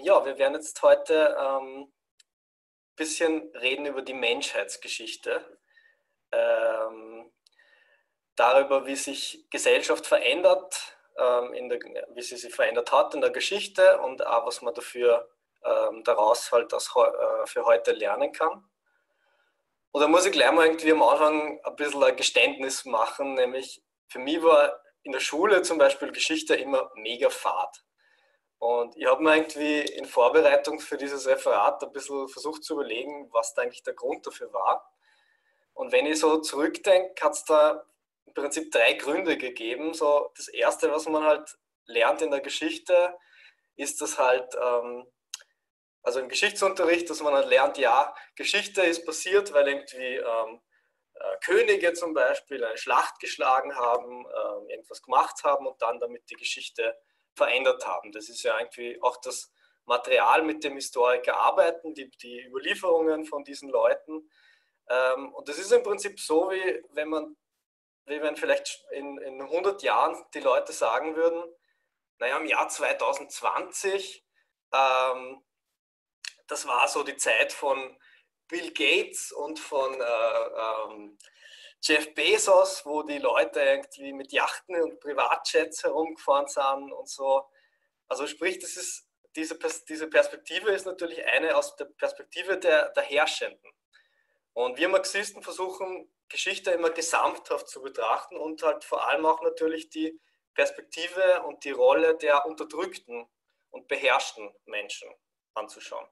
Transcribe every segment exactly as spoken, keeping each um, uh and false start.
ja, wir werden jetzt heute ein ähm, bisschen reden über die Menschheitsgeschichte, ähm, darüber, wie sich Gesellschaft verändert, ähm, in der, wie sie sich verändert hat in der Geschichte und auch, was man dafür ähm, daraus halt das, äh, für heute lernen kann. Und da muss ich gleich mal irgendwie am Anfang ein bisschen ein Geständnis machen, nämlich für mich war in der Schule zum Beispiel Geschichte immer mega fad. Und ich habe mir irgendwie in Vorbereitung für dieses Referat ein bisschen versucht zu überlegen, was da eigentlich der Grund dafür war. Und wenn ich so zurückdenke, hat es da im Prinzip drei Gründe gegeben. So, das erste, was man halt lernt in der Geschichte, ist, dass halt, ähm, also im Geschichtsunterricht, dass man halt lernt, ja, Geschichte ist passiert, weil irgendwie ähm, äh, Könige zum Beispiel eine Schlacht geschlagen haben, äh, irgendwas gemacht haben und dann damit die Geschichte verändert haben. Das ist ja irgendwie auch das Material, mit dem Historiker arbeiten, die, die Überlieferungen von diesen Leuten. Ähm, und das ist im Prinzip so, wie wenn man, wie wenn vielleicht in, in hundert Jahren die Leute sagen würden, naja, im Jahr zwanzig zwanzig, ähm, das war so die Zeit von Bill Gates und von äh, ähm, Jeff Bezos, wo die Leute irgendwie mit Yachten und Privatjets herumgefahren sind und so. Also sprich, das ist, diese, diese Perspektive ist natürlich eine aus der Perspektive der, der Herrschenden. Und wir Marxisten versuchen, Geschichte immer gesamthaft zu betrachten und halt vor allem auch natürlich die Perspektive und die Rolle der unterdrückten und beherrschten Menschen anzuschauen.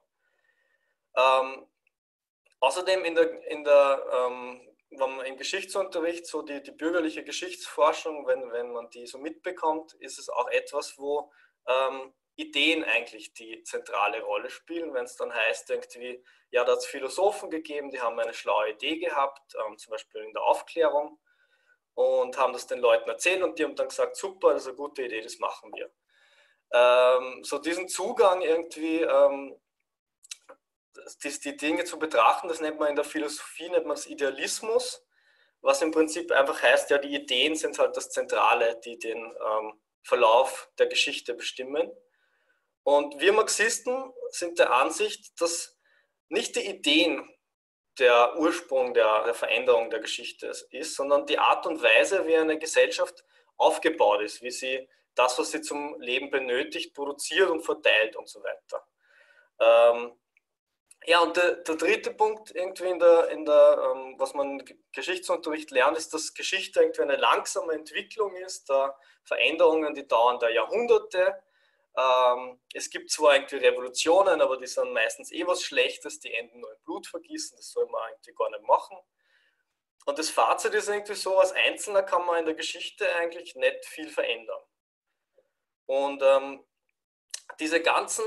Ähm, außerdem in der, in der ähm, wenn man im Geschichtsunterricht so die, die bürgerliche Geschichtsforschung, wenn, wenn man die so mitbekommt, ist es auch etwas, wo ähm, Ideen eigentlich die zentrale Rolle spielen, wenn es dann heißt, irgendwie, ja, da hat es Philosophen gegeben, die haben eine schlaue Idee gehabt, ähm, zum Beispiel in der Aufklärung, und haben das den Leuten erzählt und die haben dann gesagt, super, das ist eine gute Idee, das machen wir. Ähm, so diesen Zugang irgendwie, ähm, die, die Dinge zu betrachten, das nennt man in der Philosophie, nennt man das Idealismus, was im Prinzip einfach heißt, ja, die Ideen sind halt das Zentrale, die den ähm, Verlauf der Geschichte bestimmen. Und wir Marxisten sind der Ansicht, dass nicht die Ideen der Ursprung der, der Veränderung der Geschichte ist, sondern die Art und Weise, wie eine Gesellschaft aufgebaut ist, wie sie das, was sie zum Leben benötigt, produziert und verteilt und so weiter. Ähm, ja, und der, der dritte Punkt irgendwie in der, in der ähm, was man im Geschichtsunterricht lernt, ist, dass Geschichte irgendwie eine langsame Entwicklung ist, da Veränderungen, die dauern da Jahrhunderte. Ähm, es gibt zwar irgendwie Revolutionen, aber die sind meistens eh was Schlechtes, die enden nur in Blutvergießen, das soll man eigentlich gar nicht machen. Und das Fazit ist irgendwie so, als Einzelner kann man in der Geschichte eigentlich nicht viel verändern. Und ähm, diese ganzen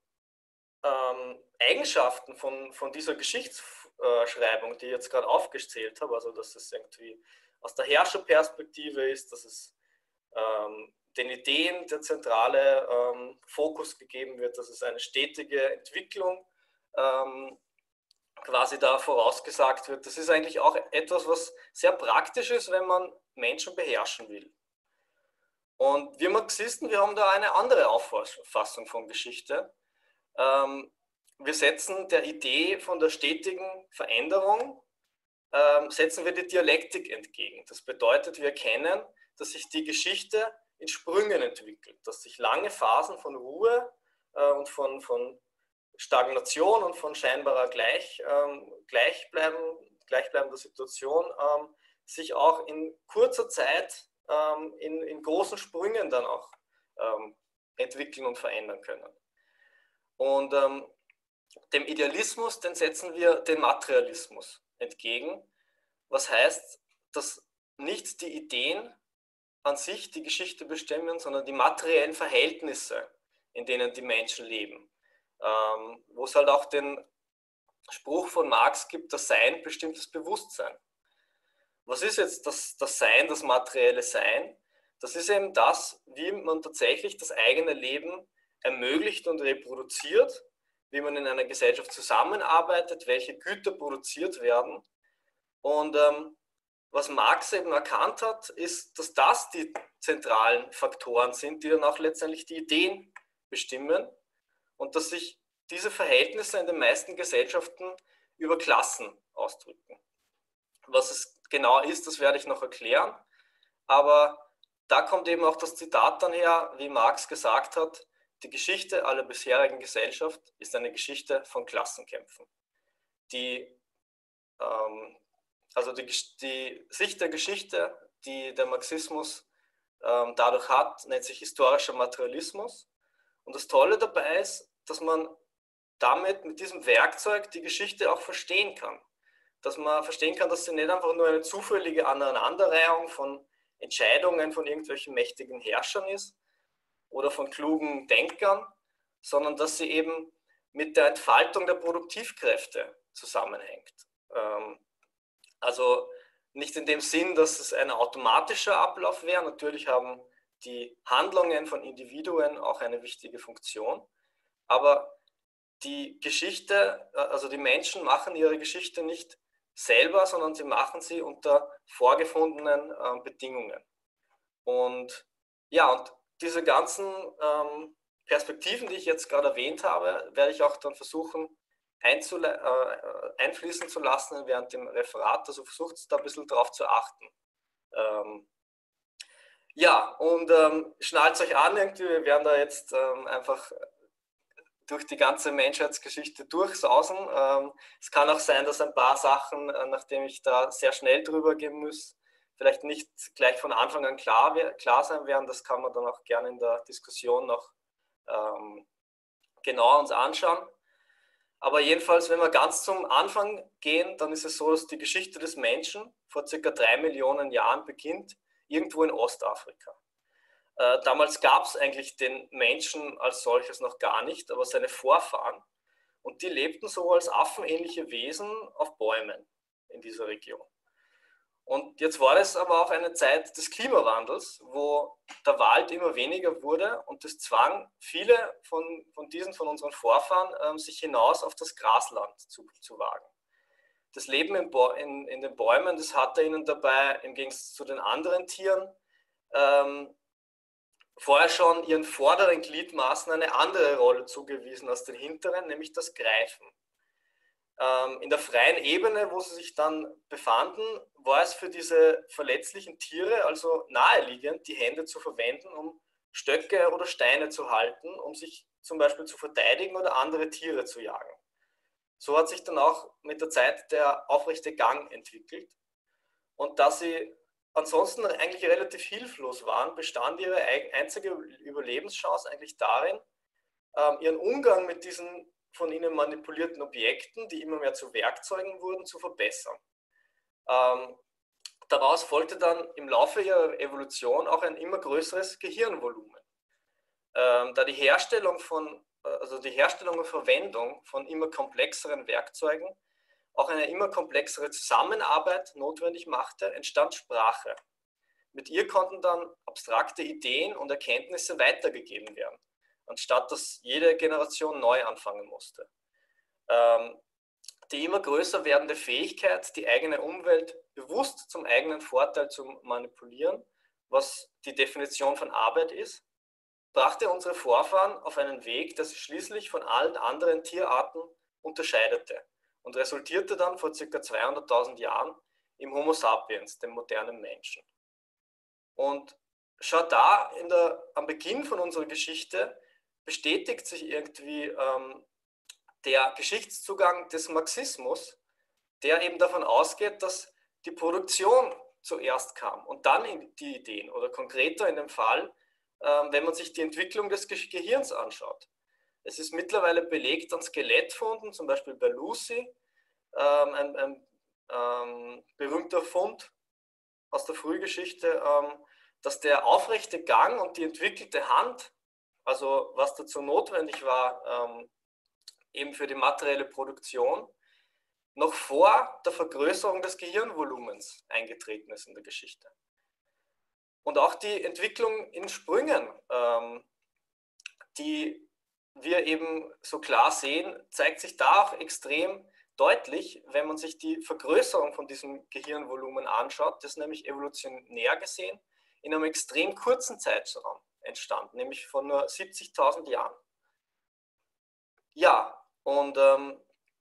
ähm, Eigenschaften von, von dieser Geschichtsschreibung, die ich jetzt gerade aufgezählt habe, also dass es irgendwie aus der Herrscherperspektive ist, dass es ähm, den Ideen der zentrale ähm, Fokus gegeben wird, dass es eine stetige Entwicklung ähm, quasi da vorausgesagt wird. Das ist eigentlich auch etwas, was sehr praktisch ist, wenn man Menschen beherrschen will. Und wir Marxisten, wir haben da eine andere Auffassung von Geschichte. Ähm, wir setzen der Idee von der stetigen Veränderung, ähm, setzen wir die Dialektik entgegen. Das bedeutet, wir erkennen, dass sich die Geschichte in Sprüngen entwickelt, dass sich lange Phasen von Ruhe äh, und von, von Stagnation und von scheinbarer Gleich, ähm, Gleichbleiben, gleichbleibender Situation ähm, sich auch in kurzer Zeit ähm, in, in großen Sprüngen dann auch ähm, entwickeln und verändern können. Und ähm, dem Idealismus, den setzen wir den Materialismus entgegen, was heißt, dass nicht die Ideen an sich die Geschichte bestimmen, sondern die materiellen Verhältnisse, in denen die Menschen leben. Ähm, wo es halt auch den Spruch von Marx gibt, das Sein bestimmt das Bewusstsein. Was ist jetzt das, das Sein, das materielle Sein? Das ist eben das, wie man tatsächlich das eigene Leben ermöglicht und reproduziert, wie man in einer Gesellschaft zusammenarbeitet, welche Güter produziert werden. Und ähm, was Marx eben erkannt hat, ist, dass das die zentralen Faktoren sind, die dann auch letztendlich die Ideen bestimmen. und dass sich diese Verhältnisse in den meisten Gesellschaften über Klassen ausdrücken. Was es genau ist, das werde ich noch erklären, aber da kommt eben auch das Zitat dann her, wie Marx gesagt hat: Die Geschichte aller bisherigen Gesellschaft ist eine Geschichte von Klassenkämpfen. Die, ähm, also die, die Sicht der Geschichte, die der Marxismus ähm, dadurch hat, nennt sich historischer Materialismus. Und das Tolle dabei ist, dass man damit, mit diesem Werkzeug, die Geschichte auch verstehen kann. Dass man verstehen kann, dass sie nicht einfach nur eine zufällige Aneinanderreihung von Entscheidungen von irgendwelchen mächtigen Herrschern ist oder von klugen Denkern, sondern dass sie eben mit der Entfaltung der Produktivkräfte zusammenhängt. Ähm, also nicht in dem Sinn, dass es ein automatischer Ablauf wäre. Natürlich haben die Handlungen von Individuen auch eine wichtige Funktion, aber die Geschichte, also die Menschen machen ihre Geschichte nicht selber, sondern sie machen sie unter vorgefundenen äh, Bedingungen. Und ja, und diese ganzen ähm, Perspektiven, die ich jetzt gerade erwähnt habe, werde ich auch dann versuchen äh, einfließen zu lassen während dem Referat. Also versucht da ein bisschen drauf zu achten. Ähm, ja, und ähm, schnallt euch an, irgendwie, wir werden da jetzt ähm, einfach durch die ganze Menschheitsgeschichte durchsausen. Ähm, es kann auch sein, dass ein paar Sachen, äh, nachdem ich da sehr schnell drüber gehen muss, vielleicht nicht gleich von Anfang an klar, klar sein werden. Das kann man dann auch gerne in der Diskussion noch ähm, genauer uns anschauen. Aber jedenfalls, wenn wir ganz zum Anfang gehen, dann ist es so, dass die Geschichte des Menschen vor circa drei Millionen Jahren beginnt, irgendwo in Ostafrika. Äh, damals gab es eigentlich den Menschen als solches noch gar nicht, aber seine Vorfahren. Und die lebten so als affenähnliche Wesen auf Bäumen in dieser Region. Und jetzt war es aber auch eine Zeit des Klimawandels, wo der Wald immer weniger wurde und das zwang viele von, von diesen, von unseren Vorfahren, ähm, sich hinaus auf das Grasland zu, zu wagen. Das Leben in, in, in den Bäumen, das hatte ihnen dabei im Gegensatz zu den anderen Tieren ähm, vorher schon ihren vorderen Gliedmaßen eine andere Rolle zugewiesen als den hinteren, nämlich das Greifen. Ähm, in der freien Ebene, wo sie sich dann befanden, war es für diese verletzlichen Tiere also naheliegend, die Hände zu verwenden, um Stöcke oder Steine zu halten, um sich zum Beispiel zu verteidigen oder andere Tiere zu jagen. So hat sich dann auch mit der Zeit der aufrechte Gang entwickelt. Und da sie ansonsten eigentlich relativ hilflos waren, bestand ihre einzige Überlebenschance eigentlich darin, ihren Umgang mit diesen von ihnen manipulierten Objekten, die immer mehr zu Werkzeugen wurden, zu verbessern. Ähm, daraus folgte dann im Laufe ihrer Evolution auch ein immer größeres Gehirnvolumen. Ähm, da die Herstellung von, also die Herstellung und Verwendung von immer komplexeren Werkzeugen auch eine immer komplexere Zusammenarbeit notwendig machte, entstand Sprache. Mit ihr konnten dann abstrakte Ideen und Erkenntnisse weitergegeben werden, anstatt dass jede Generation neu anfangen musste. Ähm, die immer größer werdende Fähigkeit, die eigene Umwelt bewusst zum eigenen Vorteil zu manipulieren, was die Definition von Arbeit ist, brachte unsere Vorfahren auf einen Weg, der sie schließlich von allen anderen Tierarten unterscheidete und resultierte dann vor ca. zweihunderttausend Jahren im Homo sapiens, dem modernen Menschen. Und schon da in der, am Beginn von unserer Geschichte bestätigt sich irgendwie ähm, der Geschichtszugang des Marxismus, der eben davon ausgeht, dass die Produktion zuerst kam und dann die Ideen oder konkreter in dem Fall, ähm, wenn man sich die Entwicklung des Ge Gehirns anschaut. Es ist mittlerweile belegt an Skelettfunden, zum Beispiel bei Lucy, ähm, ein, ein ähm, berühmter Fund aus der Frühgeschichte, ähm, dass der aufrechte Gang und die entwickelte Hand, also was dazu notwendig war, ähm, eben für die materielle Produktion, noch vor der Vergrößerung des Gehirnvolumens eingetreten ist in der Geschichte. Und auch die Entwicklung in Sprüngen, ähm, die wir eben so klar sehen, zeigt sich da auch extrem deutlich, wenn man sich die Vergrößerung von diesem Gehirnvolumen anschaut. Das ist nämlich evolutionär gesehen in einem extrem kurzen Zeitraum entstanden, nämlich von nur siebzigtausend Jahren. ja, und ähm,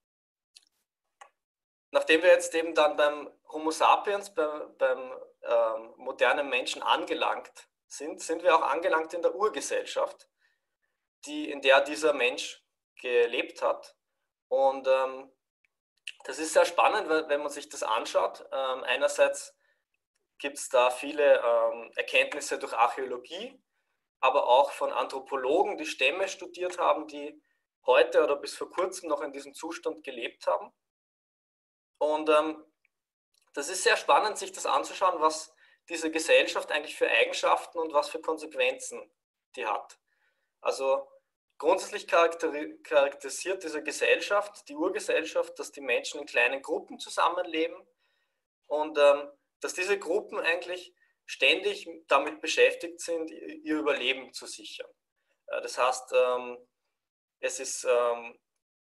nachdem wir jetzt eben dann beim Homo sapiens, beim, beim ähm, modernen Menschen angelangt sind, sind wir auch angelangt in der Urgesellschaft, die, in der dieser Mensch gelebt hat. Und ähm, das ist sehr spannend, wenn man sich das anschaut. Ähm, einerseits gibt es da viele ähm, Erkenntnisse durch Archäologie, aber auch von Anthropologen, die Stämme studiert haben, die heute oder bis vor kurzem noch in diesem Zustand gelebt haben. Und ähm, das ist sehr spannend, sich das anzuschauen, was diese Gesellschaft eigentlich für Eigenschaften und was für Konsequenzen die hat. Also grundsätzlich charakterisiert diese Gesellschaft, die Urgesellschaft, dass die Menschen in kleinen Gruppen zusammenleben und ähm, dass diese Gruppen eigentlich ständig damit beschäftigt sind, ihr Überleben zu sichern. Das heißt, ähm, es ist ähm,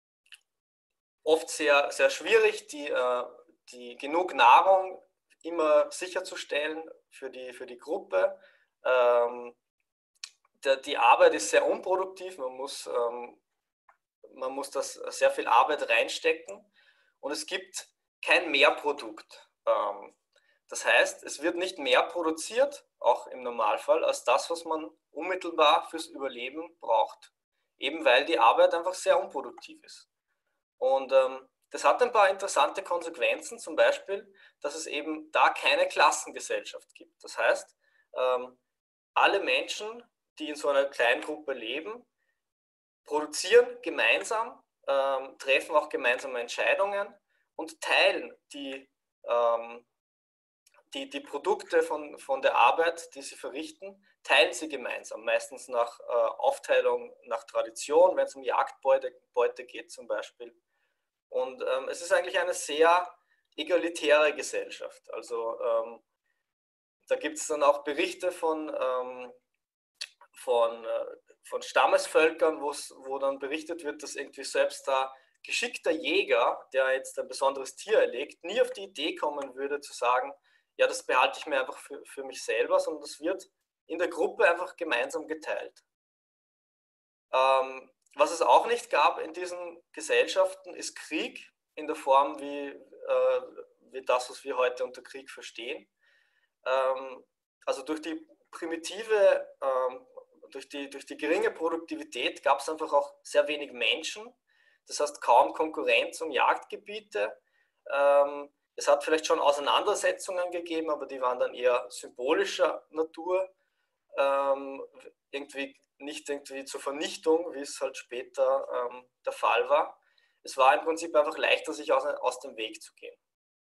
oft sehr, sehr schwierig, die, äh, die genug Nahrung immer sicherzustellen für die, für die Gruppe. Ähm, der, die Arbeit ist sehr unproduktiv, man muss, ähm, man muss das sehr viel Arbeit reinstecken und es gibt kein Mehrprodukt. Ähm, das heißt, es wird nicht mehr produziert, auch im Normalfall, als das, was man unmittelbar fürs Überleben braucht. Eben weil die Arbeit einfach sehr unproduktiv ist. Und ähm, das hat ein paar interessante Konsequenzen, zum Beispiel, dass es eben da keine Klassengesellschaft gibt. Das heißt, ähm, alle Menschen, die in so einer kleinen Gruppe leben, produzieren gemeinsam, ähm, treffen auch gemeinsame Entscheidungen und teilen die, ähm, die, die Produkte von, von der Arbeit, die sie verrichten, teilen sie gemeinsam, meistens nach äh, Aufteilung, nach Tradition, wenn es um Jagdbeute Beute geht zum Beispiel. Und ähm, es ist eigentlich eine sehr egalitäre Gesellschaft. Also ähm, da gibt es dann auch Berichte von, ähm, von, äh, von Stammesvölkern, wo dann berichtet wird, dass irgendwie selbst der geschickter Jäger, der jetzt ein besonderes Tier erlegt, nie auf die Idee kommen würde zu sagen, ja, das behalte ich mir einfach für, für mich selber, sondern das wird in der Gruppe einfach gemeinsam geteilt. Ähm, was es auch nicht gab in diesen Gesellschaften, ist Krieg in der Form wie, äh, wie das, was wir heute unter Krieg verstehen. Ähm, also durch die primitive, ähm, durch, die, durch die geringe Produktivität gab es einfach auch sehr wenig Menschen. Das heißt kaum Konkurrenz um Jagdgebiete. Ähm, es hat vielleicht schon Auseinandersetzungen gegeben, aber die waren dann eher symbolischer Natur. Ähm, irgendwie nicht irgendwie zur Vernichtung, wie es halt später ähm, der Fall war. Es war im Prinzip einfach leichter, sich aus, aus dem Weg zu gehen.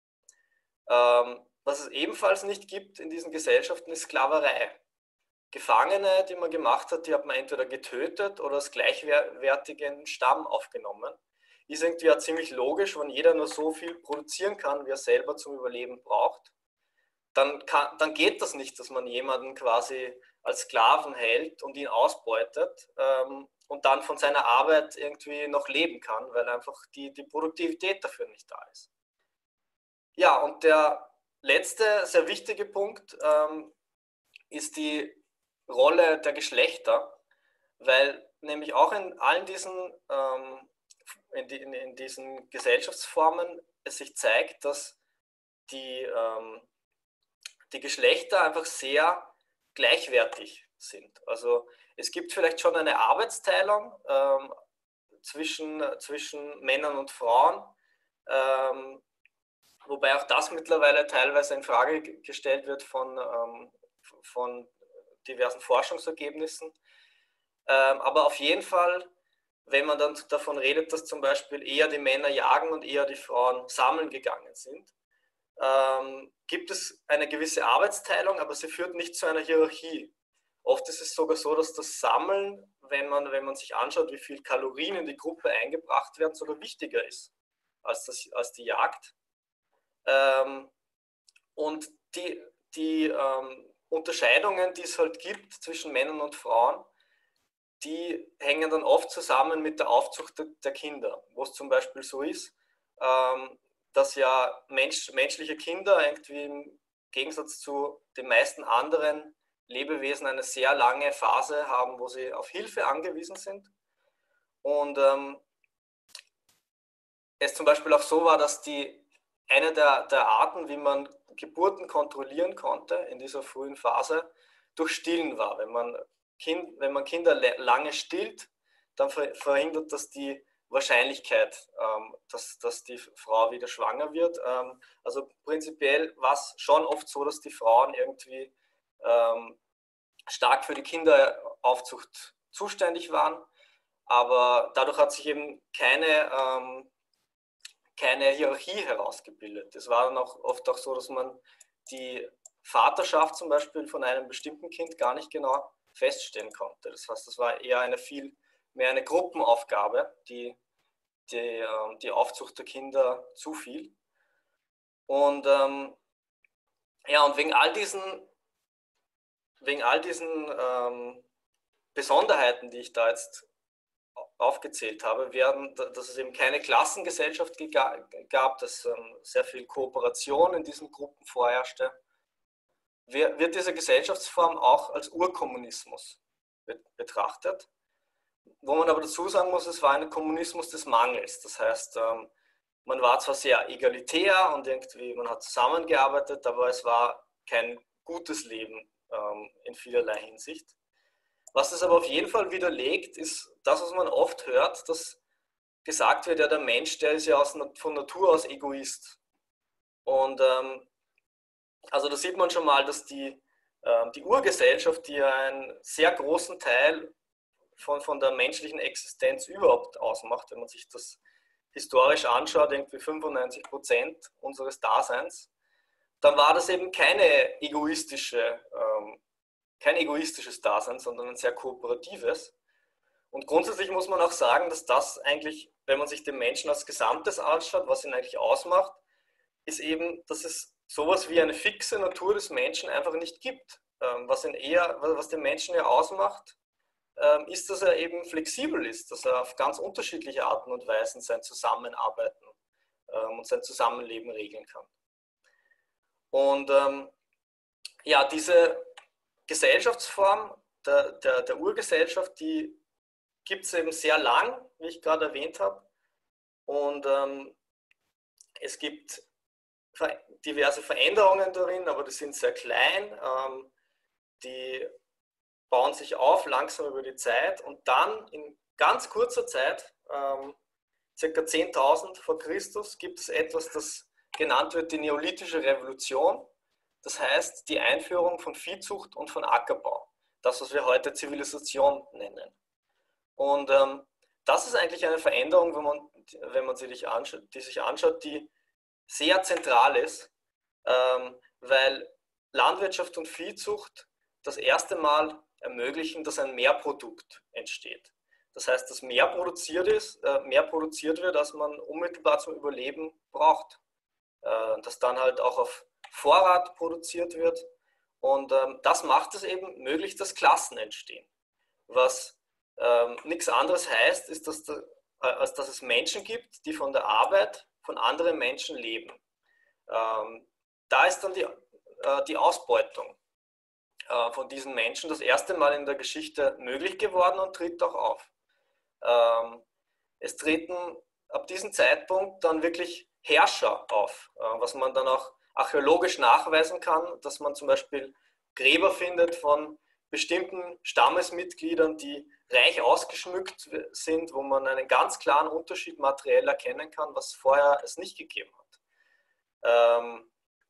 Ähm, was es ebenfalls nicht gibt in diesen Gesellschaften, ist Sklaverei. Gefangene, die man gemacht hat, die hat man entweder getötet oder als gleichwertigen Stamm aufgenommen. Ist irgendwie ja ziemlich logisch, wenn jeder nur so viel produzieren kann, wie er selber zum Überleben braucht. Dann, kann, dann geht das nicht, dass man jemanden quasi als Sklaven hält und ihn ausbeutet ähm, und dann von seiner Arbeit irgendwie noch leben kann, weil einfach die, die Produktivität dafür nicht da ist. Ja, und der letzte sehr wichtige Punkt ähm, ist die Rolle der Geschlechter, weil nämlich auch in allen diesen, ähm, in, die, in, in diesen Gesellschaftsformen es sich zeigt, dass die, ähm, die Geschlechter einfach sehr gleichwertig sind. Also es gibt vielleicht schon eine Arbeitsteilung ähm, zwischen, zwischen Männern und Frauen, ähm, wobei auch das mittlerweile teilweise in Frage gestellt wird von, ähm, von diversen Forschungsergebnissen. Ähm, aber auf jeden Fall, wenn man dann davon redet, dass zum Beispiel eher die Männer jagen und eher die Frauen sammeln gegangen sind, ähm, gibt es eine gewisse Arbeitsteilung, aber sie führt nicht zu einer Hierarchie. Oft ist es sogar so, dass das Sammeln, wenn man, wenn man sich anschaut, wie viel Kalorien in die Gruppe eingebracht werden, sogar wichtiger ist als, das, als die Jagd. Ähm, und die, die ähm, Unterscheidungen, die es halt gibt zwischen Männern und Frauen, die hängen dann oft zusammen mit der Aufzucht der Kinder, wo es zum Beispiel so ist, ähm, dass ja Mensch, menschliche Kinder irgendwie im Gegensatz zu den meisten anderen Lebewesen eine sehr lange Phase haben, wo sie auf Hilfe angewiesen sind. Und ähm, es zum Beispiel auch so war, dass die eine der, der Arten, wie man Geburten kontrollieren konnte in dieser frühen Phase, durch Stillen war. Wenn man, kind, wenn man Kinder lange stillt, dann verhindert das die Wahrscheinlichkeit, ähm, dass, dass die Frau wieder schwanger wird. Ähm, also prinzipiell war es schon oft so, dass die Frauen irgendwie ähm, stark für die Kinderaufzucht zuständig waren, aber dadurch hat sich eben keine, ähm, keine Hierarchie herausgebildet. Es war dann auch oft auch so, dass man die Vaterschaft zum Beispiel von einem bestimmten Kind gar nicht genau feststellen konnte. Das heißt, das war eher eine viel mehr eine Gruppenaufgabe, die die, äh, die Aufzucht der Kinder zufiel. Und ähm, ja, und wegen all diesen, wegen all diesen ähm, Besonderheiten, die ich da jetzt aufgezählt habe, werden, dass es eben keine Klassengesellschaft gab, dass ähm, sehr viel Kooperation in diesen Gruppen vorherrschte, wird diese Gesellschaftsform auch als Urkommunismus betrachtet. Wo man aber dazu sagen muss, es war ein Kommunismus des Mangels. Das heißt, ähm, man war zwar sehr egalitär und irgendwie man hat zusammengearbeitet, aber es war kein gutes Leben ähm, in vielerlei Hinsicht. Was es aber auf jeden Fall widerlegt, ist das, was man oft hört, dass gesagt wird, ja, der Mensch, der ist ja aus, von Natur aus Egoist. Und ähm, also da sieht man schon mal, dass die, äh, die Urgesellschaft, die ja einen sehr großen Teil von, von der menschlichen Existenz überhaupt ausmacht, wenn man sich das historisch anschaut, irgendwie fünfundneunzig Prozent unseres Daseins, dann war das eben keine egoistische, ähm, kein egoistisches Dasein, sondern ein sehr kooperatives. Und grundsätzlich muss man auch sagen, dass das eigentlich, wenn man sich den Menschen als Gesamtes anschaut, was ihn eigentlich ausmacht, ist eben, dass es sowas wie eine fixe Natur des Menschen einfach nicht gibt. Ähm, was, ihn eher, was den Menschen ja ausmacht, ähm, ist, dass er eben flexibel ist, dass er auf ganz unterschiedliche Arten und Weisen sein Zusammenarbeiten ähm, und sein Zusammenleben regeln kann. Und ähm, ja, diese Gesellschaftsform der, der, der Urgesellschaft, die gibt es eben sehr lang, wie ich gerade erwähnt habe. Und ähm, es gibt diverse Veränderungen darin, aber die sind sehr klein. Ähm, die bauen sich auf langsam über die Zeit und dann in ganz kurzer Zeit, ähm, ca. zehntausend vor Christus, gibt es etwas, das genannt wird die Neolithische Revolution. Das heißt die Einführung von Viehzucht und von Ackerbau. Das, was wir heute Zivilisation nennen. Und ähm, das ist eigentlich eine Veränderung, wenn man, wenn man sie sich anschaut, die sich anschaut, die sehr zentral ist, ähm, weil Landwirtschaft und Viehzucht das erste Mal ermöglichen, dass ein Mehrprodukt entsteht. Das heißt, dass mehr produziert ist, äh, mehr produziert wird, als man unmittelbar zum Überleben braucht. Äh, dass dann halt auch auf Vorrat produziert wird. Und ähm, das macht es eben möglich, dass Klassen entstehen. Was ähm, nichts anderes heißt, ist, dass, da, äh, als dass es Menschen gibt, die von der Arbeit von anderen Menschen leben. Ähm, da ist dann die, äh, die Ausbeutung äh, von diesen Menschen das erste Mal in der Geschichte möglich geworden und tritt auch auf. Ähm, es treten ab diesem Zeitpunkt dann wirklich Herrscher auf, äh, was man dann auch archäologisch nachweisen kann, dass man zum Beispiel Gräber findet von bestimmten Stammesmitgliedern, die reich ausgeschmückt sind, wo man einen ganz klaren Unterschied materiell erkennen kann, was vorher es nicht gegeben hat. Ähm,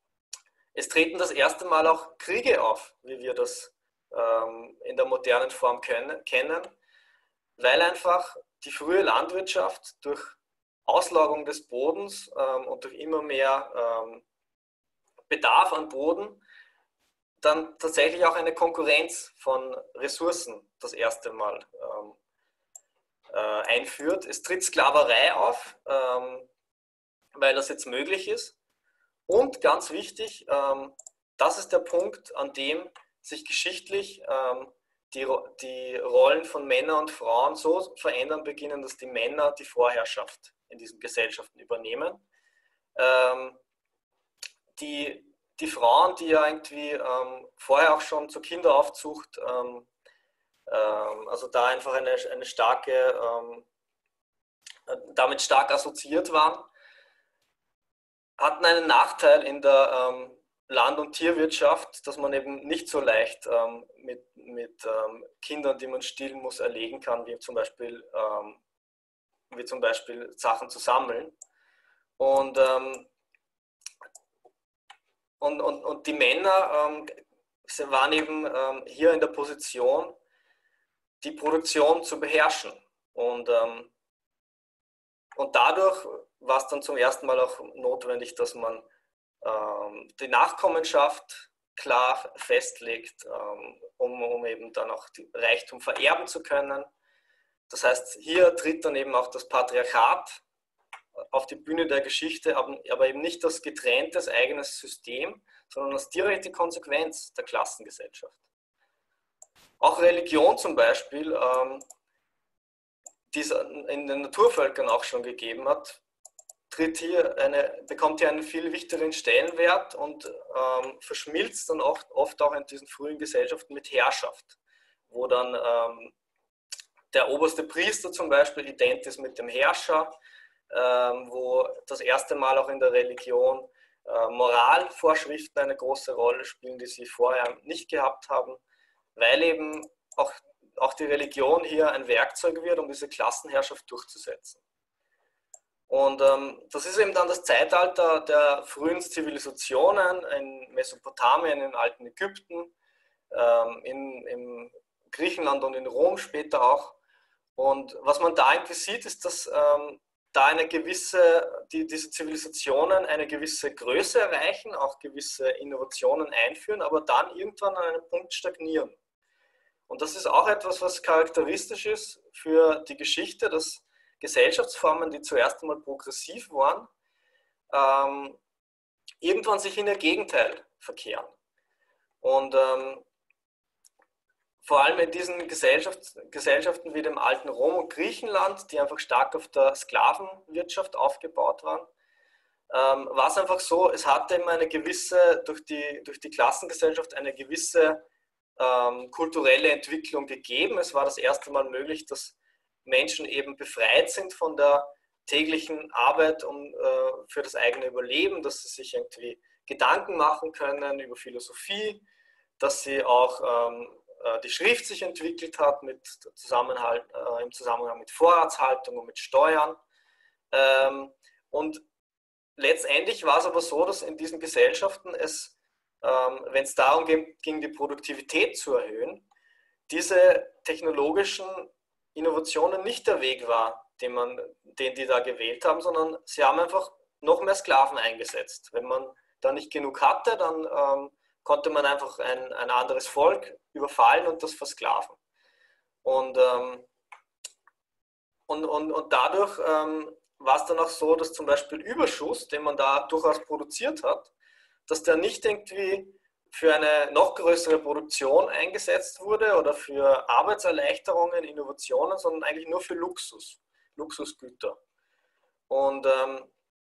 es treten das erste Mal auch Kriege auf, wie wir das ähm, in der modernen Form können, kennen, weil einfach die frühe Landwirtschaft durch Auslagerung des Bodens ähm, und durch immer mehr ähm, Bedarf an Boden dann tatsächlich auch eine Konkurrenz von Ressourcen das erste Mal ähm, äh, einführt. Es tritt Sklaverei auf, ähm, weil das jetzt möglich ist. Und ganz wichtig, ähm, das ist der Punkt, an dem sich geschichtlich ähm, die, die Rollen von Männern und Frauen so verändern beginnen, dass die Männer die Vorherrschaft in diesen Gesellschaften übernehmen. Ähm, die, die Frauen, die ja irgendwie ähm, vorher auch schon zur Kinderaufzucht, ähm, ähm, also da einfach eine, eine starke ähm, damit stark assoziiert waren, hatten einen Nachteil in der ähm, Land- und Tierwirtschaft, dass man eben nicht so leicht ähm, mit, mit ähm, Kindern, die man stillen muss, erlegen kann, wie zum Beispiel, ähm, wie zum Beispiel Sachen zu sammeln. Und, ähm, und, und, und die Männer ähm, waren eben ähm, hier in der Position, die Produktion zu beherrschen. Und, ähm, und dadurch war es dann zum ersten Mal auch notwendig, dass man ähm, die Nachkommenschaft klar festlegt, ähm, um, um eben dann auch die Reichtum vererben zu können. Das heißt, hier tritt dann eben auch das Patriarchat auf die Bühne der Geschichte, aber eben nicht als getrenntes eigenes System, sondern als direkte Konsequenz der Klassengesellschaft. Auch Religion zum Beispiel, ähm, die es in den Naturvölkern auch schon gegeben hat, tritt hier eine, bekommt hier einen viel wichtigeren Stellenwert und ähm, verschmilzt dann oft, oft auch in diesen frühen Gesellschaften mit Herrschaft, wo dann ähm, der oberste Priester zum Beispiel ident ist mit dem Herrscher, ähm, wo das erste Mal auch in der Religion äh, Moralvorschriften eine große Rolle spielen, die sie vorher nicht gehabt haben, weil eben auch, auch die Religion hier ein Werkzeug wird, um diese Klassenherrschaft durchzusetzen. Und ähm, das ist eben dann das Zeitalter der frühen Zivilisationen in Mesopotamien, in alten Ägypten, ähm, in, in Griechenland und in Rom später auch. Und was man da irgendwie sieht, ist, dass ähm, da eine gewisse, die, diese Zivilisationen eine gewisse Größe erreichen, auch gewisse Innovationen einführen, aber dann irgendwann an einem Punkt stagnieren. Und das ist auch etwas, was charakteristisch ist für die Geschichte, dass Gesellschaftsformen, die zuerst einmal progressiv waren, ähm, irgendwann sich in ihr Gegenteil verkehren. Und ähm, vor allem in diesen Gesellschafts Gesellschaften wie dem alten Rom und Griechenland, die einfach stark auf der Sklavenwirtschaft aufgebaut waren, ähm, war es einfach so, es hatte immer eine gewisse, durch die, durch die Klassengesellschaft eine gewisse ähm, kulturelle Entwicklung gegeben. Es war das erste Mal möglich, dass Menschen eben befreit sind von der täglichen Arbeit um, äh, für das eigene Überleben, dass sie sich irgendwie Gedanken machen können über Philosophie, dass sie auch ähm, äh, die Schrift sich entwickelt hat mit Zusammenhalt, äh, im Zusammenhang mit Vorratshaltung und mit Steuern. Ähm, und letztendlich war es aber so, dass in diesen Gesellschaften es, ähm, wenn es darum ging, die Produktivität zu erhöhen, diese technologischen Innovationen nicht der Weg war, den, man, den die da gewählt haben, sondern sie haben einfach noch mehr Sklaven eingesetzt. Wenn man da nicht genug hatte, dann ähm, konnte man einfach ein, ein anderes Volk überfallen und das versklaven. Und, ähm, und, und, und dadurch ähm, war es dann auch so, dass zum Beispiel Überschuss, den man da durchaus produziert hat, dass der nicht irgendwie für eine noch größere Produktion eingesetzt wurde oder für Arbeitserleichterungen, Innovationen, sondern eigentlich nur für Luxus, Luxusgüter. Und, ähm,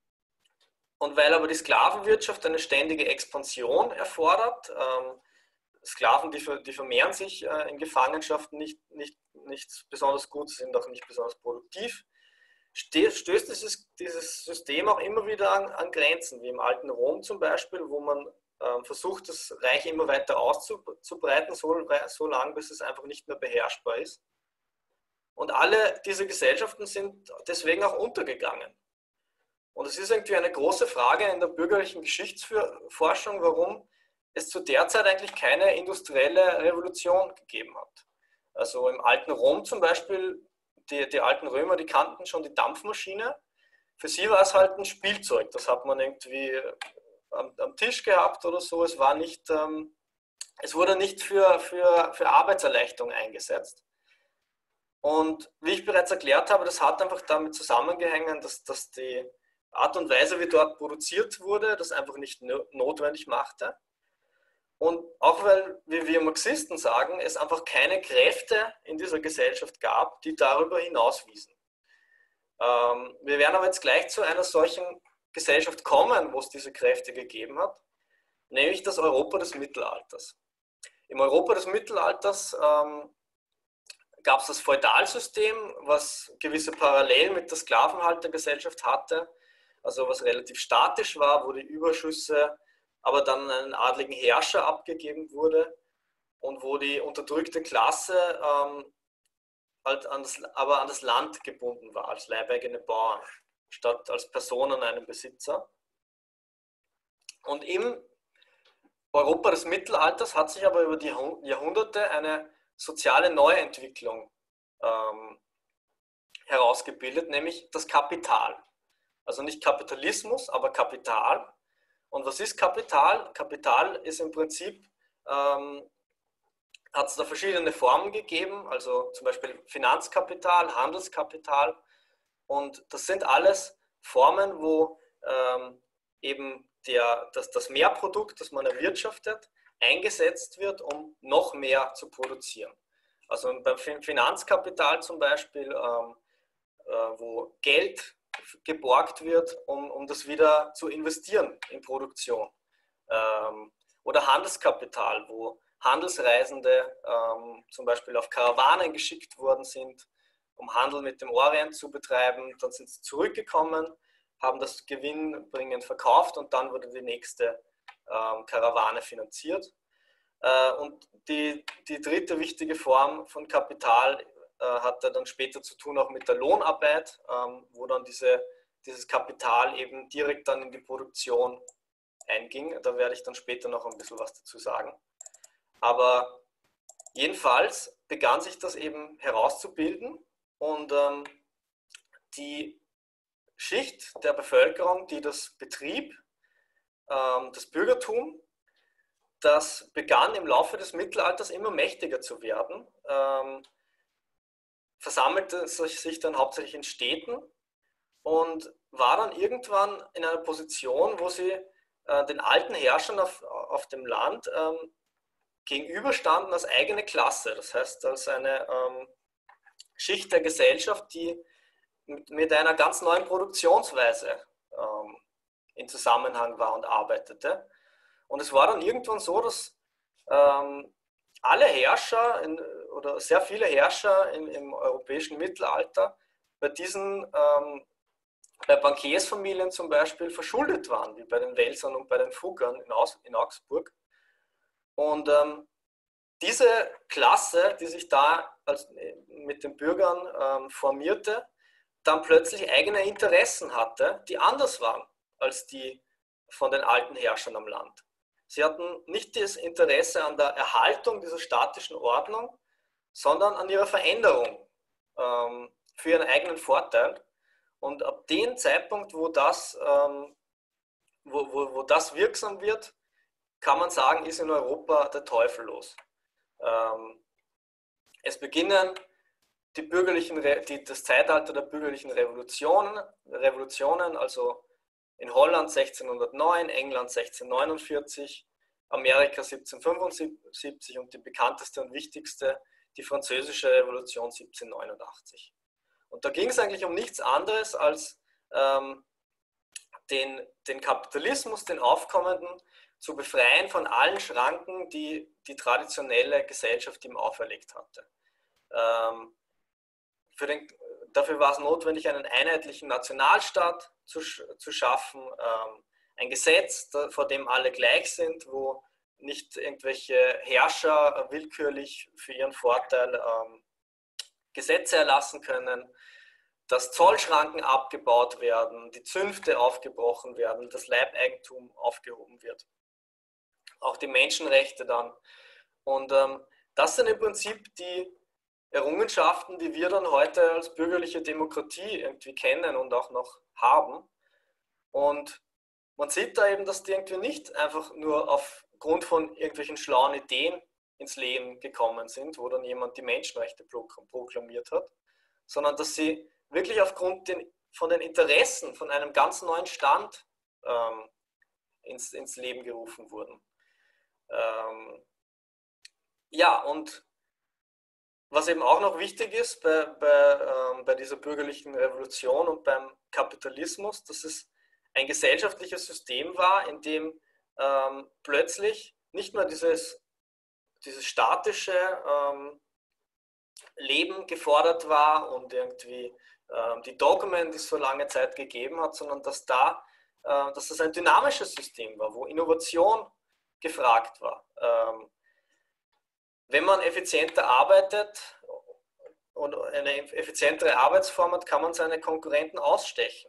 und weil aber die Sklavenwirtschaft eine ständige Expansion erfordert, ähm, Sklaven, die, die vermehren sich äh, in Gefangenschaften nicht, nicht, nicht besonders gut, sind auch nicht besonders produktiv, stößt dieses, dieses System auch immer wieder an, an Grenzen, wie im alten Rom zum Beispiel, wo man ähm, versucht, das Reich immer weiter auszubreiten, so, so lange, bis es einfach nicht mehr beherrschbar ist. Und alle diese Gesellschaften sind deswegen auch untergegangen. Und es ist irgendwie eine große Frage in der bürgerlichen Geschichtsforschung, warum es zu der Zeit eigentlich keine industrielle Revolution gegeben hat. Also im alten Rom zum Beispiel, die, die alten Römer, die kannten schon die Dampfmaschine. Für sie war es halt ein Spielzeug. Das hat man irgendwie am, am Tisch gehabt oder so. Es war nicht, ähm, es wurde nicht für, für, für Arbeitserleichterung eingesetzt. Und wie ich bereits erklärt habe, das hat einfach damit zusammengehängt, dass, dass die Art und Weise, wie dort produziert wurde, das einfach nicht notwendig machte. Und auch weil, wie wir Marxisten sagen, es einfach keine Kräfte in dieser Gesellschaft gab, die darüber hinauswiesen. Ähm, wir werden aber jetzt gleich zu einer solchen Gesellschaft kommen, wo es diese Kräfte gegeben hat, nämlich das Europa des Mittelalters. Im Europa des Mittelalters ähm, gab es das Feudalsystem, was gewisse Parallelen mit der Sklavenhaltergesellschaft hatte, also was relativ statisch war, wo die Überschüsse aber dann an einen adligen Herrscher abgegeben wurde und wo die unterdrückte Klasse ähm, halt an das, aber an das Land gebunden war, als leibeigene Bauern, statt als Personen einem Besitzer. Und im Europa des Mittelalters hat sich aber über die Jahrhunderte eine soziale Neuentwicklung ähm, herausgebildet, nämlich das Kapital. Also nicht Kapitalismus, aber Kapital. Und was ist Kapital? Kapital ist im Prinzip, ähm, hat es da verschiedene Formen gegeben, also zum Beispiel Finanzkapital, Handelskapital. Und das sind alles Formen, wo ähm, eben der, das, das Mehrprodukt, das man erwirtschaftet, eingesetzt wird, um noch mehr zu produzieren. Also beim Finanzkapital zum Beispiel, ähm, äh, wo Geld geborgt wird, um, um das wieder zu investieren in Produktion. Ähm, oder Handelskapital, wo Handelsreisende ähm, zum Beispiel auf Karawanen geschickt worden sind, um Handel mit dem Orient zu betreiben. Dann sind sie zurückgekommen, haben das gewinnbringend verkauft und dann wurde die nächste ähm, Karawane finanziert. Äh, und die, die dritte wichtige Form von Kapital äh, hatte dann später zu tun auch mit der Lohnarbeit, ähm, wo dann diese, dieses Kapital eben direkt dann in die Produktion einging. Da werde ich dann später noch ein bisschen was dazu sagen. Aber jedenfalls begann sich das eben herauszubilden und ähm, die Schicht der Bevölkerung, die das betrieb, ähm, das Bürgertum, das begann im Laufe des Mittelalters immer mächtiger zu werden, ähm, versammelte es sich dann hauptsächlich in Städten und war dann irgendwann in einer Position, wo sie äh, den alten Herrschern auf, auf dem Land ähm, gegenüberstanden als eigene Klasse, das heißt als eine ähm, Schicht der Gesellschaft, die mit, mit einer ganz neuen Produktionsweise ähm, in Zusammenhang war und arbeitete. Und es war dann irgendwann so, dass ähm, alle Herrscher in, oder sehr viele Herrscher in, im europäischen Mittelalter bei diesen, ähm, bei Bankiersfamilien zum Beispiel verschuldet waren, wie bei den Welsern und bei den Fuggern in, Aus, in Augsburg. Und ähm, diese Klasse, die sich da als, mit den Bürgern ähm, formierte, dann plötzlich eigene Interessen hatte, die anders waren als die von den alten Herrschern am Land. Sie hatten nicht das Interesse an der Erhaltung dieser statischen Ordnung, sondern an ihrer Veränderung ähm, für ihren eigenen Vorteil. Und ab dem Zeitpunkt, wo das, ähm, wo, wo, wo das wirksam wird, kann man sagen, ist in Europa der Teufel los. Ähm, es beginnen die bürgerlichen, die, das Zeitalter der bürgerlichen Revolutionen, Revolutionen, also in Holland sechzehnhundertneun, England sechzehnhundertneunundvierzig, Amerika siebzehnhundertfünfundsiebzig und die bekannteste und wichtigste, die Französische Revolution siebzehnhundertneunundachtzig. Und da ging es eigentlich um nichts anderes als ähm, den, den Kapitalismus, den aufkommenden, zu befreien von allen Schranken, die die traditionelle Gesellschaft ihm auferlegt hatte. Ähm, für den, dafür war es notwendig, einen einheitlichen Nationalstaat zu, zu schaffen, ähm, ein Gesetz, da, vor dem alle gleich sind, wo nicht irgendwelche Herrscher willkürlich für ihren Vorteil ähm, Gesetze erlassen können, dass Zollschranken abgebaut werden, die Zünfte aufgebrochen werden, das Leibeigentum aufgehoben wird. Auch die Menschenrechte dann. Und ähm, das sind im Prinzip die Errungenschaften, die wir dann heute als bürgerliche Demokratie irgendwie kennen und auch noch haben. Und man sieht da eben, dass die irgendwie nicht einfach nur aufgrund von irgendwelchen schlauen Ideen ins Leben gekommen sind, wo dann jemand die Menschenrechte proklamiert hat, sondern dass sie wirklich aufgrund den, von den Interessen von einem ganz neuen Stand ähm, ins, ins Leben gerufen wurden. Ähm, ja, und was eben auch noch wichtig ist bei, bei, ähm, bei dieser bürgerlichen Revolution und beim Kapitalismus, dass es ein gesellschaftliches System war, in dem ähm, plötzlich nicht mehr dieses, dieses statische, ähm, Leben gefordert war und irgendwie äh, die Dogmen, die es so lange Zeit gegeben hat, sondern dass, da, äh, dass das ein dynamisches System war, wo Innovation gefragt war. Ähm, wenn man effizienter arbeitet und eine effizientere Arbeitsform hat, kann man seine Konkurrenten ausstechen.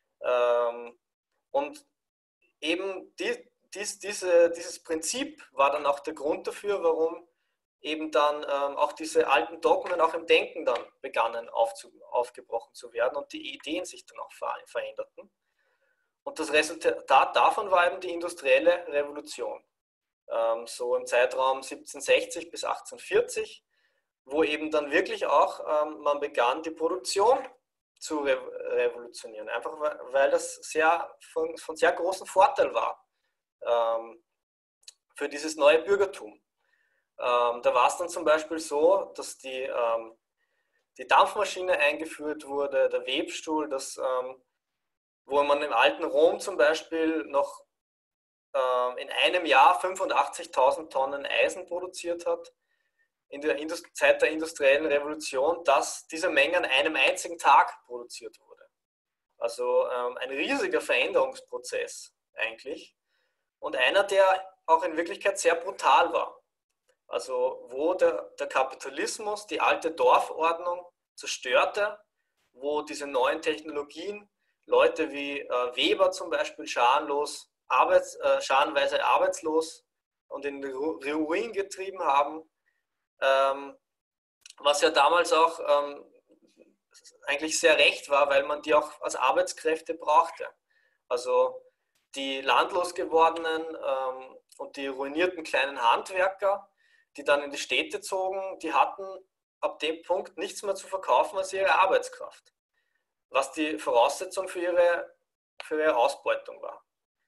Ähm, und eben die, dies, diese, dieses Prinzip war dann auch der Grund dafür, warum eben dann ähm, auch diese alten Dogmen auch im Denken dann begannen aufzu, aufgebrochen zu werden und die Ideen sich dann auch ver veränderten. Und das Resultat davon war eben die industrielle Revolution, ähm, so im Zeitraum siebzehnhundertsechzig bis achtzehnhundertvierzig, wo eben dann wirklich auch ähm, man begann, die Produktion zu re revolutionieren, einfach weil das sehr, von, von sehr großem Vorteil war ähm, für dieses neue Bürgertum. Ähm, da war es dann zum Beispiel so, dass die, ähm, die Dampfmaschine eingeführt wurde, der Webstuhl, das, ähm, wo man im alten Rom zum Beispiel noch ähm, in einem Jahr fünfundachtzigtausend Tonnen Eisen produziert hat, in der Indust Zeit der industriellen Revolution, dass diese Menge an einem einzigen Tag produziert wurde. Also ähm, ein riesiger Veränderungsprozess eigentlich und einer, der auch in Wirklichkeit sehr brutal war. Also wo der, der Kapitalismus die alte Dorfordnung zerstörte, wo diese neuen Technologien Leute wie äh, Weber zum Beispiel scharenlos, arbeits, äh, scharenweise arbeitslos und in den Ruin getrieben haben, ähm, was ja damals auch ähm, eigentlich sehr recht war, weil man die auch als Arbeitskräfte brauchte. Also die landlos gewordenen ähm, und die ruinierten kleinen Handwerker, die dann in die Städte zogen, die hatten ab dem Punkt nichts mehr zu verkaufen als ihre Arbeitskraft, was die Voraussetzung für ihre, für ihre Ausbeutung war.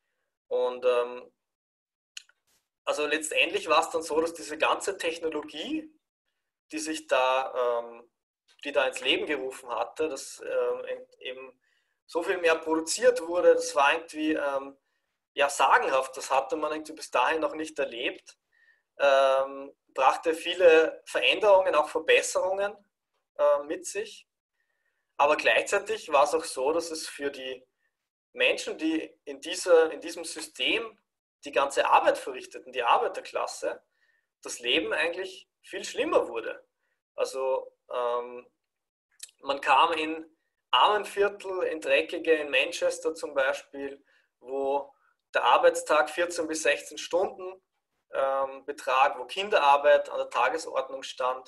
Und ähm, also letztendlich war es dann so, dass diese ganze Technologie, die sich da, ähm, die da ins Leben gerufen hatte, dass ähm, eben so viel mehr produziert wurde, das war irgendwie ähm, ja sagenhaft, das hatte man irgendwie bis dahin noch nicht erlebt. Ähm, brachte viele Veränderungen, auch Verbesserungen äh, mit sich. Aber gleichzeitig war es auch so, dass es für die Menschen, die in, dieser, in diesem System die ganze Arbeit verrichteten, die Arbeiterklasse, das Leben eigentlich viel schlimmer wurde. Also ähm, man kam in Armenviertel, in dreckige, in Manchester zum Beispiel, wo der Arbeitstag vierzehn bis sechzehn Stunden ähm, betrag, wo Kinderarbeit an der Tagesordnung stand.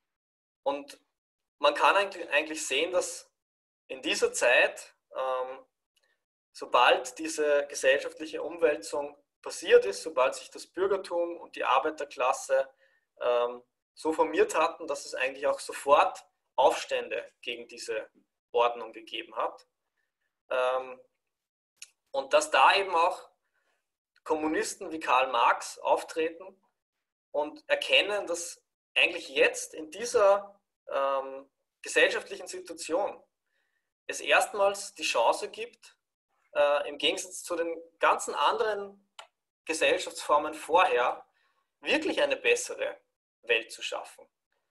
Und man kann eigentlich, eigentlich sehen, dass in dieser Zeit, ähm, sobald diese gesellschaftliche Umwälzung passiert ist, sobald sich das Bürgertum und die Arbeiterklasse ähm, so formiert hatten, dass es eigentlich auch sofort Aufstände gegen diese Ordnung gegeben hat. Ähm, und dass da eben auch Kommunisten wie Karl Marx auftreten und erkennen, dass eigentlich jetzt in dieser ähm, gesellschaftlichen Situation es erstmals die Chance gibt, äh, im Gegensatz zu den ganzen anderen Gesellschaftsformen vorher, wirklich eine bessere Welt zu schaffen.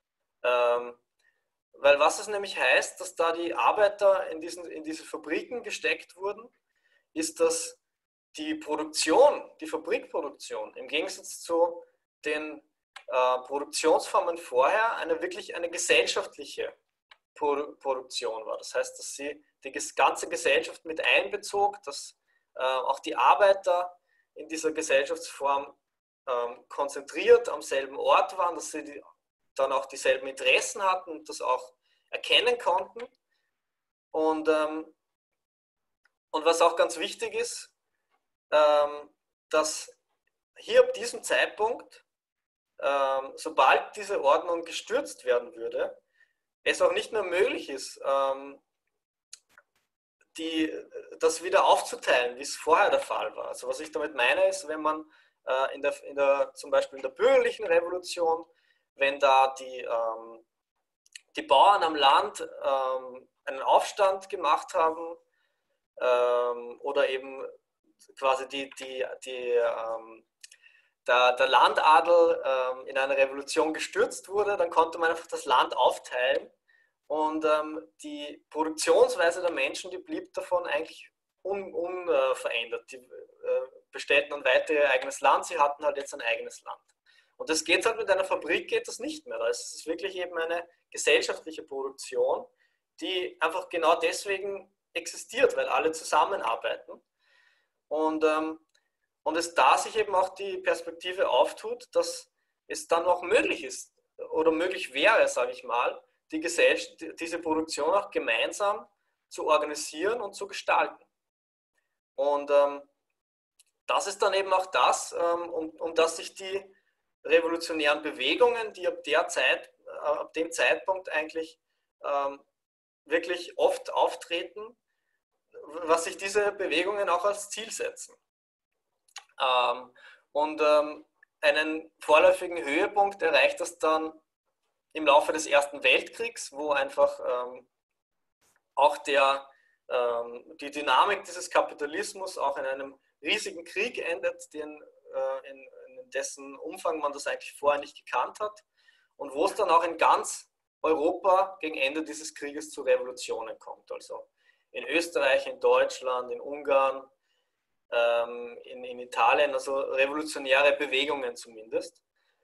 Ähm, weil was es nämlich heißt, dass da die Arbeiter in, diesen, in diese Fabriken gesteckt wurden, ist, dass die Produktion, die Fabrikproduktion im Gegensatz zu den äh, Produktionsformen vorher eine wirklich eine gesellschaftliche Pro Produktion war. Das heißt, dass sie die ganze Gesellschaft mit einbezog, dass äh, auch die Arbeiter in dieser Gesellschaftsform ähm, konzentriert am selben Ort waren, dass sie die, dann auch dieselben Interessen hatten und das auch erkennen konnten. Und, ähm, und was auch ganz wichtig ist, ähm, dass hier ab diesem Zeitpunkt, ähm, sobald diese Ordnung gestürzt werden würde, es auch nicht mehr möglich ist, ähm, die, das wieder aufzuteilen, wie es vorher der Fall war. Also was ich damit meine ist, wenn man äh, in der, in der, zum Beispiel in der bürgerlichen Revolution, wenn da die, ähm, die Bauern am Land ähm, einen Aufstand gemacht haben ähm, oder eben quasi die, die, die, ähm, der, der Landadel ähm, in einer Revolution gestürzt wurde, dann konnte man einfach das Land aufteilen und ähm, die Produktionsweise der Menschen, die blieb davon eigentlich unverändert. Un, äh, die äh, bestellten dann weiter ihr eigenes Land, sie hatten halt jetzt ein eigenes Land. Und das geht halt mit einer Fabrik, geht das nicht mehr. Da ist es wirklich eben eine gesellschaftliche Produktion, die einfach genau deswegen existiert, weil alle zusammenarbeiten. Und, ähm, und es da sich eben auch die Perspektive auftut, dass es dann auch möglich ist oder möglich wäre, sage ich mal, die Gesellschaft, diese Produktion auch gemeinsam zu organisieren und zu gestalten. Und ähm, das ist dann eben auch das, ähm, um, um das sich die revolutionären Bewegungen, die ab der Zeit, äh, ab dem Zeitpunkt eigentlich ähm, wirklich oft auftreten, was sich diese Bewegungen auch als Ziel setzen. Ähm, und ähm, einen vorläufigen Höhepunkt erreicht das dann im Laufe des Ersten Weltkriegs, wo einfach ähm, auch der, ähm, die Dynamik dieses Kapitalismus auch in einem riesigen Krieg endet, den, äh, in, in dessen Umfang man das eigentlich vorher nicht gekannt hat und wo es dann auch in ganz Europa gegen Ende dieses Krieges zu Revolutionen kommt. Also in Österreich, in Deutschland, in Ungarn, ähm, in, in Italien, also revolutionäre Bewegungen zumindest.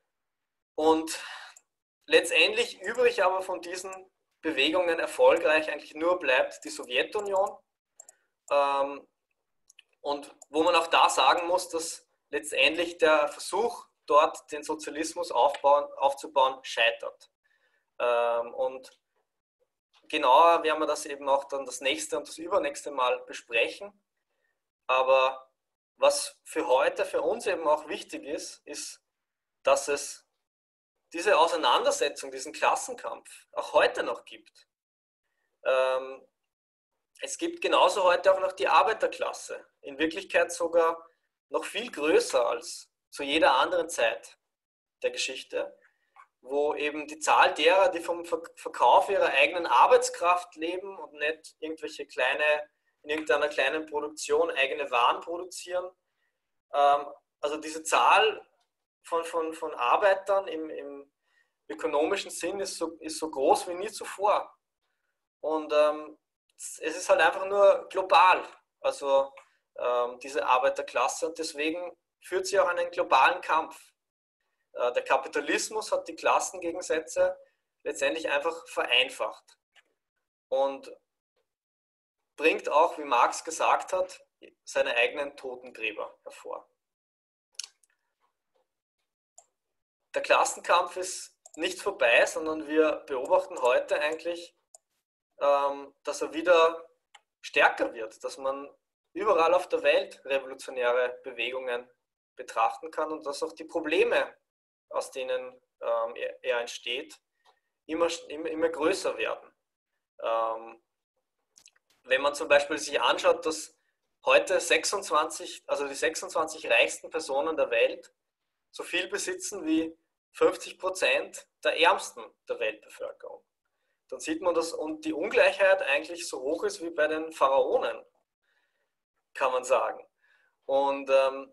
Und letztendlich übrig aber von diesen Bewegungen erfolgreich eigentlich nur bleibt die Sowjetunion. Ähm, und wo man auch da sagen muss, dass letztendlich der Versuch, dort den Sozialismus aufbauen, aufzubauen, scheitert. Ähm, und genauer werden wir das eben auch dann das nächste und das übernächste Mal besprechen. Aber was für heute, für uns eben auch wichtig ist, ist, dass es diese Auseinandersetzung, diesen Klassenkampf auch heute noch gibt. Ähm, es gibt genauso heute auch noch die Arbeiterklasse, in Wirklichkeit sogar noch viel größer als zu jeder anderen Zeit der Geschichte, wo eben die Zahl derer, die vom Verkauf ihrer eigenen Arbeitskraft leben und nicht irgendwelche kleine, in irgendeiner kleinen Produktion eigene Waren produzieren, ähm, also diese Zahl von, von, von Arbeitern im, im ökonomischen Sinn ist so, ist so groß wie nie zuvor. Und ähm, es ist halt einfach nur global, also ähm, diese Arbeiterklasse. Und deswegen führt sie auch einen globalen Kampf. Äh, der Kapitalismus hat die Klassengegensätze letztendlich einfach vereinfacht und bringt auch, wie Marx gesagt hat, seine eigenen Totengräber hervor. Der Klassenkampf ist nicht vorbei, sondern wir beobachten heute eigentlich, dass er wieder stärker wird, dass man überall auf der Welt revolutionäre Bewegungen betrachten kann und dass auch die Probleme, aus denen ähm, er, er entsteht, immer, immer, immer größer werden. Ähm, wenn man zum Beispiel sich anschaut, dass heute sechsundzwanzig, also die sechsundzwanzig reichsten Personen der Welt so viel besitzen wie fünfzig Prozent der Ärmsten der Weltbevölkerung, dann sieht man, dass und die Ungleichheit eigentlich so hoch ist wie bei den Pharaonen, kann man sagen. Und, ähm,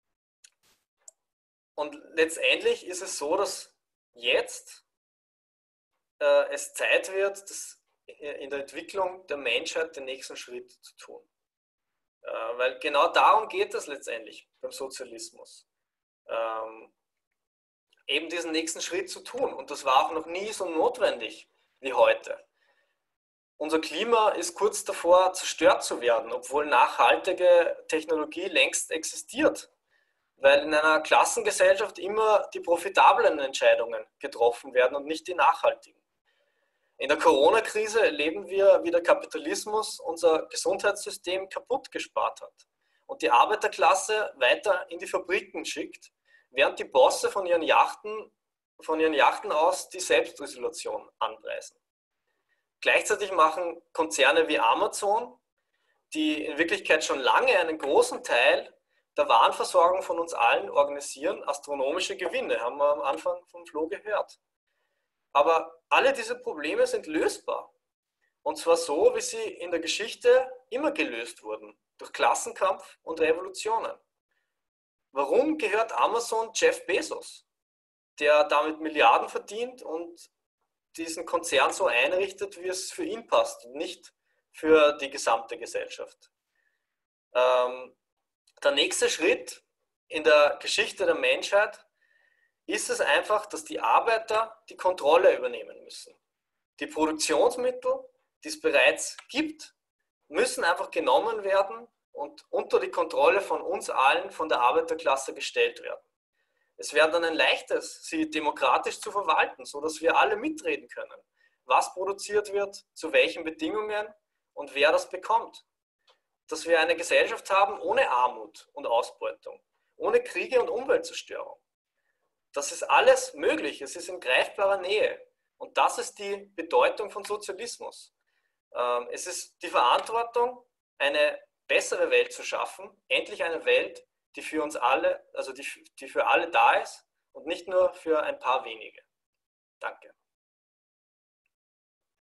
und letztendlich ist es so, dass jetzt äh, es Zeit wird, das in der Entwicklung der Menschheit den nächsten Schritt zu tun. Äh, weil genau darum geht es letztendlich beim Sozialismus. Ähm, eben diesen nächsten Schritt zu tun. Und das war auch noch nie so notwendig wie heute. Unser Klima ist kurz davor, zerstört zu werden, obwohl nachhaltige Technologie längst existiert. Weil in einer Klassengesellschaft immer die profitablen Entscheidungen getroffen werden und nicht die nachhaltigen. In der Corona-Krise erleben wir, wie der Kapitalismus unser Gesundheitssystem kaputt gespart hat und die Arbeiterklasse weiter in die Fabriken schickt, während die Bosse von ihren Yachten, von ihren Yachten aus die Selbstisolation anpreisen. Gleichzeitig machen Konzerne wie Amazon, die in Wirklichkeit schon lange einen großen Teil der Warenversorgung von uns allen organisieren, astronomische Gewinne, haben wir am Anfang vom Flo gehört. Aber alle diese Probleme sind lösbar. Und zwar so, wie sie in der Geschichte immer gelöst wurden, durch Klassenkampf und Revolutionen. Warum gehört Amazon Jeff Bezos, der damit Milliarden verdient und diesen Konzern so einrichtet, wie es für ihn passt und nicht für die gesamte Gesellschaft? Ähm, der nächste Schritt in der Geschichte der Menschheit ist es einfach, dass die Arbeiter die Kontrolle übernehmen müssen. Die Produktionsmittel, die es bereits gibt, müssen einfach genommen werden und unter die Kontrolle von uns allen, von der Arbeiterklasse gestellt werden. Es wäre dann ein leichtes, sie demokratisch zu verwalten, sodass wir alle mitreden können, was produziert wird, zu welchen Bedingungen und wer das bekommt. Dass wir eine Gesellschaft haben ohne Armut und Ausbeutung, ohne Kriege und Umweltzerstörung. Das ist alles möglich, es ist in greifbarer Nähe. Und das ist die Bedeutung von Sozialismus. Es ist die Verantwortung, eine bessere Welt zu schaffen, endlich eine Welt, die für uns alle, also die, die für alle da ist und nicht nur für ein paar wenige. Danke.